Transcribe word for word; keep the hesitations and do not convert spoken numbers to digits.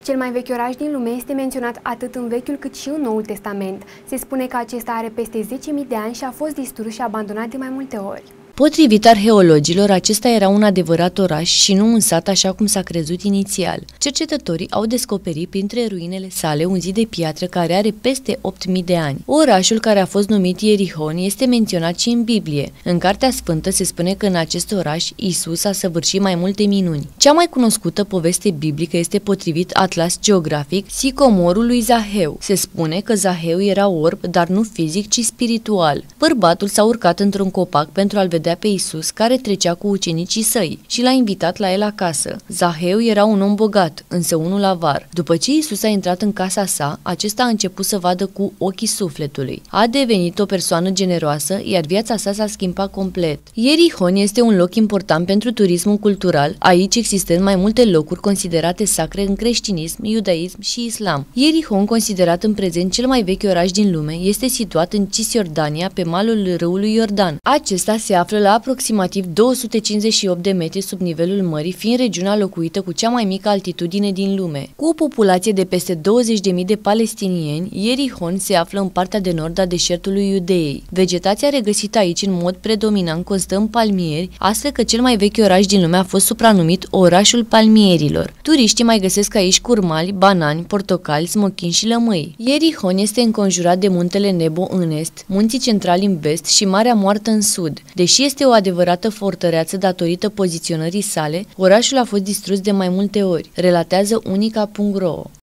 Cel mai vechi oraș din lume este menționat atât în Vechiul cât și în Noul Testament. Se spune că acesta are peste zece mii de ani și a fost distrus și abandonat de mai multe ori. Potrivit arheologilor, acesta era un adevărat oraș și nu un sat așa cum s-a crezut inițial. Cercetătorii au descoperit printre ruinele sale un zid de piatră care are peste opt mii de ani. Orașul, care a fost numit Ierihon, este menționat și în Biblie. În Cartea Sfântă se spune că în acest oraș Isus a săvârșit mai multe minuni. Cea mai cunoscută poveste biblică este, potrivit Atlas Geografic, Sicomorul lui Zaheu. Se spune că Zaheu era orb, dar nu fizic, ci spiritual. Bărbatul s-a urcat într-un copac pentru a-l vedea pe Isus, care trecea cu ucenicii săi, și l-a invitat la el acasă. Zaheu era un om bogat, însă unul avar. După ce Isus a intrat în casa sa, acesta a început să vadă cu ochii sufletului. A devenit o persoană generoasă, iar viața sa s-a schimbat complet. Ierihon este un loc important pentru turismul cultural, aici existând mai multe locuri considerate sacre în creștinism, iudaism și islam. Ierihon, considerat în prezent cel mai vechi oraș din lume, este situat în Cisjordania, pe malul râului Iordan. Acesta se află la aproximativ două sute cincizeci și opt de metri sub nivelul mării, fiind regiunea locuită cu cea mai mică altitudine din lume. Cu o populație de peste douăzeci de mii de palestinieni, Ierihon se află în partea de nord a deșertului Iudeei. Vegetația regăsită aici în mod predominant constă în palmieri, astfel că cel mai vechi oraș din lume a fost supranumit orașul palmierilor. Turiștii mai găsesc aici curmali, banani, portocali, smochini și lămâi. Ierihon este înconjurat de muntele Nebo în est, munții centrali în vest și Marea Moartă în sud. Deși este o adevărată fortăreață datorită poziționării sale, orașul a fost distrus de mai multe ori, relatează unica punct ro.